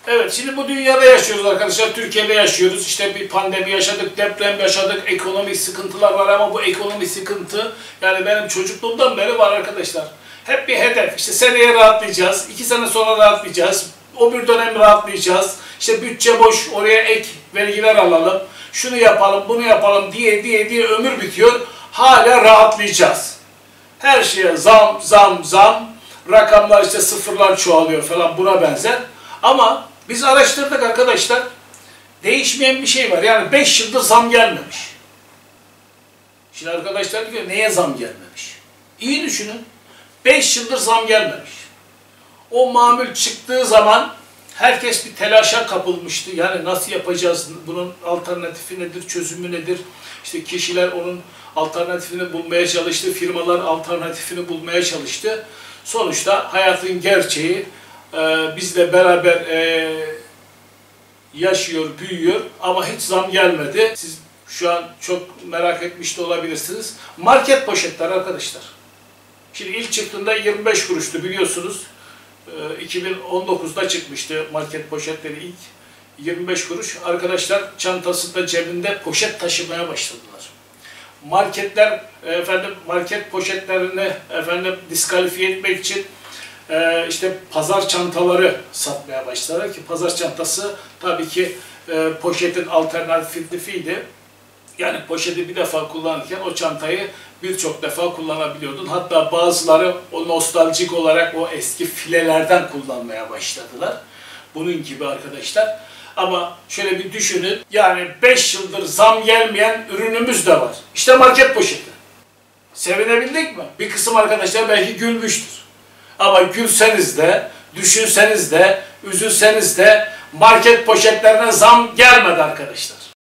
Evet, şimdi bu dünyada yaşıyoruz arkadaşlar, Türkiye'de yaşıyoruz. İşte bir pandemi yaşadık, deprem yaşadık, ekonomik sıkıntılar var ama bu ekonomik sıkıntı yani benim çocukluğumdan beri var arkadaşlar. Hep bir hedef, işte seneye rahatlayacağız, 2 sene sonra rahatlayacağız, o bir dönem rahatlayacağız. İşte bütçe boş, oraya ek vergiler alalım, şunu yapalım, bunu yapalım diye ömür bitiyor. Hala rahatlayacağız. Her şeye zam, rakamlar işte sıfırlar çoğalıyor falan buna benzer. Ama biz araştırdık arkadaşlar, değişmeyen bir şey var. Yani 5 yıldır zam gelmemiş. Şimdi arkadaşlar diyor, neye zam gelmemiş? İyi düşünün, 5 yıldır zam gelmemiş. O mamul çıktığı zaman herkes bir telaşa kapılmıştı. Yani nasıl yapacağız, bunun alternatifi nedir, çözümü nedir? İşte kişiler onun alternatifini bulmaya çalıştı, firmalar alternatifini bulmaya çalıştı. Sonuçta hayatın gerçeği bizle beraber yaşıyor, büyüyor ama hiç zam gelmedi. Siz şu an çok merak etmiş de olabilirsiniz. Market poşetler arkadaşlar. Şimdi ilk çıktığında 25 kuruştu biliyorsunuz. 2019'da çıkmıştı market poşetleri ilk 25 kuruş. Arkadaşlar çantasında, cebinde poşet taşımaya başladılar. Marketler market poşetlerini diskalifiye etmek için işte pazar çantaları satmaya başladılar ki pazar çantası tabii ki poşetin alternatifiydi. Yani poşeti bir defa kullanırken o çantayı birçok defa kullanabiliyordun. Hatta bazıları o nostaljik olarak o eski filelerden kullanmaya başladılar. Bunun gibi arkadaşlar. Ama şöyle bir düşünün, yani 5 yıldır zam gelmeyen ürünümüz de var. İşte market poşeti. Sevinebildik mi? Bir kısım arkadaşlar belki gülmüştür. Ama gülseniz de, düşünseniz de, üzülseniz de market poşetlerine zam gelmedi arkadaşlar.